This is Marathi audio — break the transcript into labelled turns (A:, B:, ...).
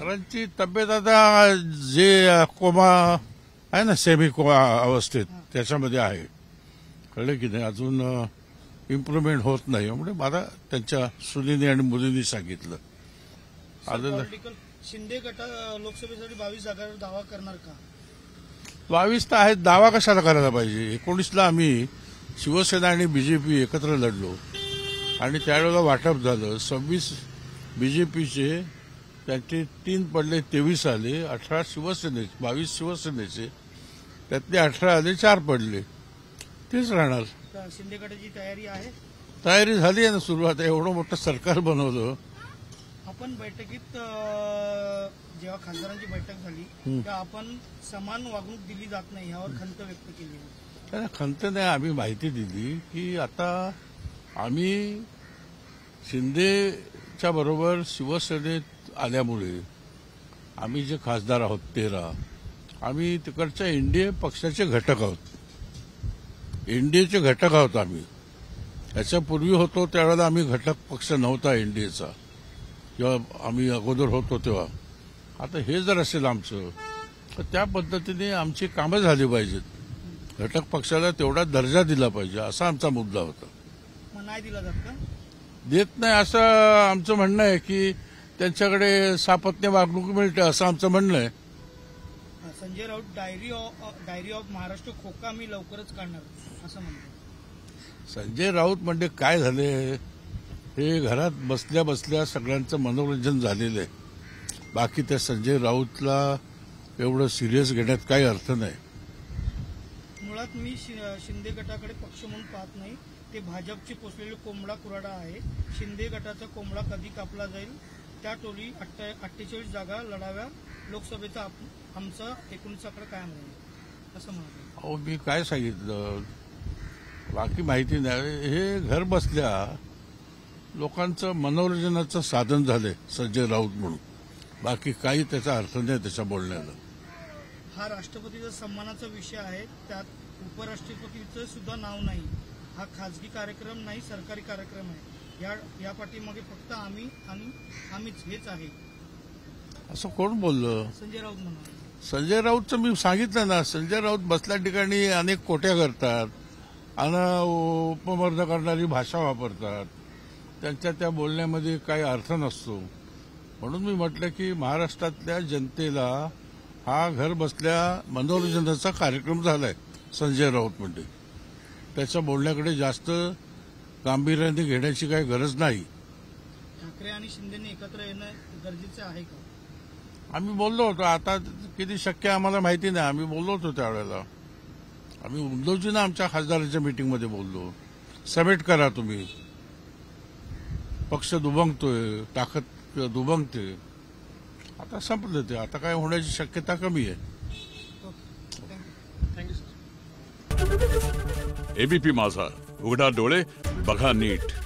A: पवारांची तब्येत आता जे कोमा आहे ना, सेमी कोमा अवस्थेत त्याच्यामध्ये आहे. कळलं की नाही, अजून इम्प्रुव्हमेंट होत नाही. म्हणजे मला त्यांच्या सुनीने आणि मुलींनी सांगितलं.
B: शिंदे गट लोकसभेसाठी 22 जागांवर दावा करणार का?
A: 22 तर आहेत, दावा कशाला करायला पाहिजे. 19ला आम्ही शिवसेना आणि बीजेपी एकत्र लढलो आणि त्यावेळेला वाटप झालं. 26 बीजेपीचे, त्यांचे 3 पडले, 23 आले. 18 शिवसेनेचे, 22 शिवसेनेचे, त्यातले 18 आले, 4 पडले. तेच राहणार.
B: शिंदे गटाची तयारी आहे?
A: तयारी झाली आहे ना सुरुवात. एवढं मोठं सरकार बनवलं.
B: आपण बैठकीत जेव्हा खासदारांची बैठक झाली तेव्हा आपण समान वागणूक दिली जात नाही यावर खंत व्यक्त केली.
A: खंत नाही, आम्ही माहिती दिली की आता आम्ही शिंदेच्या बरोबर शिवसेनेत आल्यामुळे आम्ही जे खासदार आहोत 13, आम्ही तिकडच्या एनडीए पक्षाचे घटक आहोत. एनडीएचे घटक आहोत आम्ही. याच्यापूर्वी होतो त्यावेळेला आम्ही घटक पक्ष नव्हता एनडीएचा, जेव्हा आम्ही अगोदर होतो तेव्हा. आता हे जर असेल आमचं, तर त्या पद्धतीने आमची कामं झाली पाहिजेत. घटक पक्षाला तेवढा दर्जा दिला पाहिजे, असा आमचा मुद्दा होता.
B: नाही दिला जात का?
A: देत नाही असं आमचं म्हणणं आहे की त्यांच्याकडे सापत्य वागणूक मिळते असं आमचं म्हणणं आहे.
B: संजय राऊत डायरी ऑफ महाराष्ट्र खोका मी लवकरच काढणार असं म्हणतो.
A: संजय राऊत म्हणजे काय झाले, हे घरात बसल्या बसल्या सगळ्यांचं मनोरंजन झालेलं आहे. बाकी त्या संजय राऊतला एवढं सिरियस घेण्यात काही अर्थ नाही.
B: मुळात मी शिंदे गटाकडे पक्ष म्हणून पाहत नाही, ते भाजपची पोचलेले कोंबडा कुराडा आहे. शिंदे गटाचा कोंबडा कधी कापला जाईल, त्या टोळी 48 जागा लढाव्या, लोकसभेचा आमचा 19कडे कायम राहील असं म्हणतो.
A: अहो, मी काय सांगितलं, बाकी माहिती नाही. हे घर बसल्या लोकांचं मनोरंजनाचं साधन झालंय संजय राऊत म्हणून. बाकी काही त्याचा अर्थ नाही त्याच्या बोलण्याला.
B: हा राष्ट्रपतीचा सन्मानाचा विषय आहे, त्यात उपराष्ट्रपतीचं सुद्धा नाव नाही. हा खासगी कार्यक्रम नाही, सरकारी कार्यक्रम आहे. या पाठीमागे फक्त आम्ही आणि आम्हीच हेच आहे
A: असं कोण बोललं?
B: संजय राऊत म्हणाले.
A: संजय राऊतचं मी सांगितलं ना, संजय राऊत बसल्या ठिकाणी अनेक कोट्या करतात आणि उपमर्द करणारी भाषा वापरतात. त्यांच्या त्या बोलण्यामध्ये काही अर्थ नसतो. म्हणून मी म्हटलं की महाराष्ट्रातल्या जनतेला हा घर बसल्या मनोरंजनाचा कार्यक्रम झालाय संजय राऊत म्हणजे. त्याच्या बोलण्याकडे जास्त गांभीर्याने घेण्याची काही गरज नाही.
B: ठाकरे आणि शिंदेने एकत्र येणं गरजेचं आहे का?
A: आम्ही बोललो होतो. आता किती शक्य आम्हाला माहिती नाही. आम्ही बोललो होतो त्यावेळेला. आम्ही उद्धवजींना आमच्या खासदारांच्या मीटिंगमध्ये बोललो, समेट करा तुम्ही, पक्ष दुभंगतोय, ताकद दुभंगते. आता संपलं ते. आता काय होण्याची शक्यता कमी आहे.
B: Thank you sir.
C: एबीपी माझा, उघडा डोळे बघा नीट.